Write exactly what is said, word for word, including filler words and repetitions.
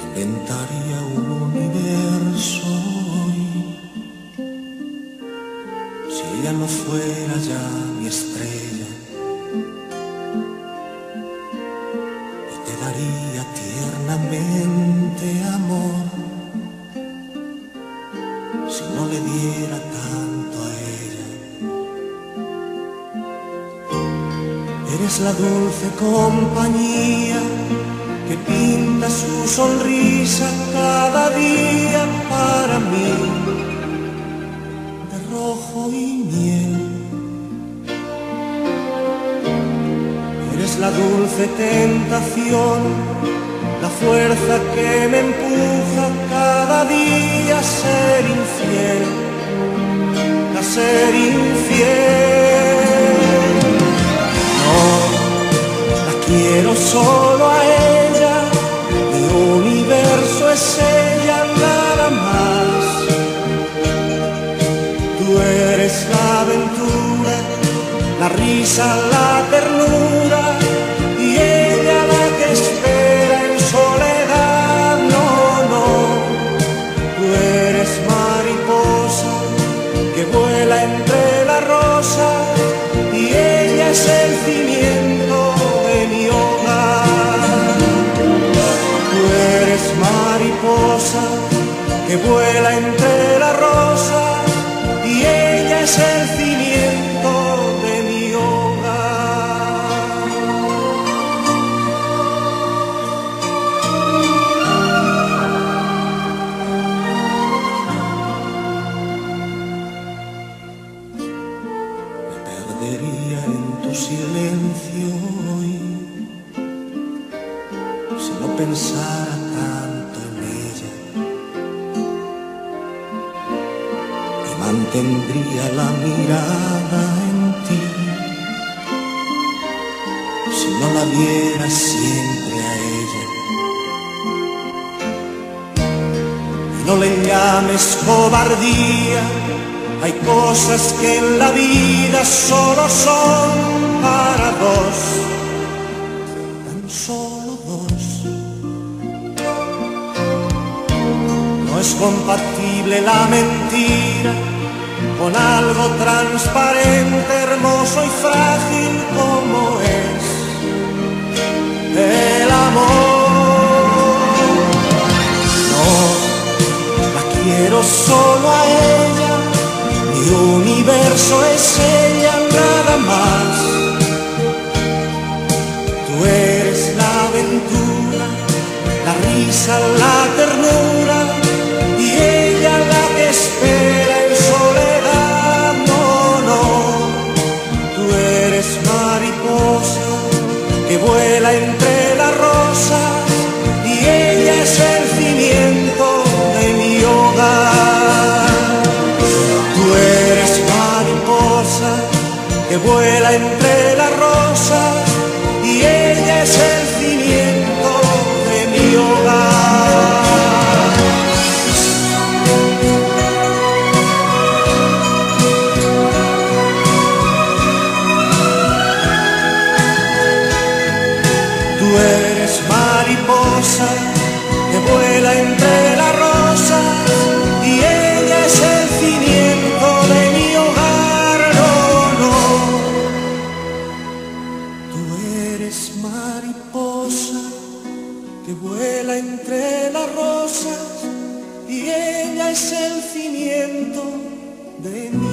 inventaría un universo hoy si ella no fuera ya mi estrella, y te daría tiernamente amor si no le diera tanto a ella. Eres la dulce compañía que pinta su sonrisa cada día para mí de rojo y miel. Eres la dulce tentación, la fuerza que me empuja cada día a ser infiel, a ser infiel. No, la quiero solo a ella, mi universo es ella, nada más. Tú eres la aventura, la risa, la ternura, y ella la que espera en soledad. No, no, tú eres mariposa que vuela entre las rosas, y ella es el cimiento de mi hogar. Tú eres mariposa que vuela entre las rosas, y ella es el cimiento de mi hogar. Me perdería en tu silencio hoy si no pensara tanto en ella, y mantendría la mirada en ti si no la viera siempre a ella. Y no le llames cobardía, hay cosas que en la vida solo son para dos, tan solo dos. No es compatible la mentira con algo transparente, hermoso y frágil como es el amor. No, la quiero solo a ella, mi universo es ella, nada más. Tú eres la aventura, la risa, la ternura, y ella la que espera en soledad. No, no, tú eres mariposa que vuela entre las rosas, y ella es el cimiento de mi hogar. Tú eres mariposa que vuela entre las rosas, y ella es el cimiento de mi hogar. Tú eres mariposa que vuela entre las rosas, y ella es el cimiento de mi hogar. No, no, tú eres mariposa que vuela entre las rosas, y ella es el cimiento de mi